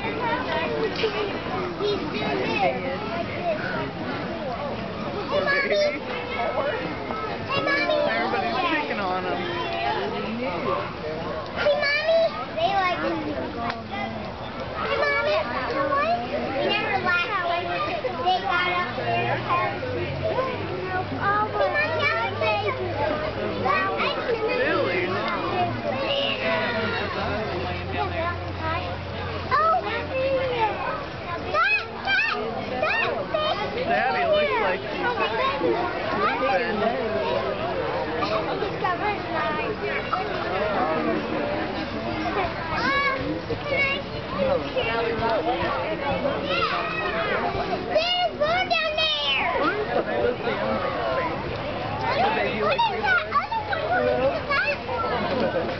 He's doing this. Poor baby. Hey, Mommy. Everybody's picking on him. Hey, Mommy. They like this. Hey, Mommy. We never laughed when they got up there. Oh, hey, Mommy, now it's baby. Really? Daddy looks like he's There's Boone down there! What is that other one?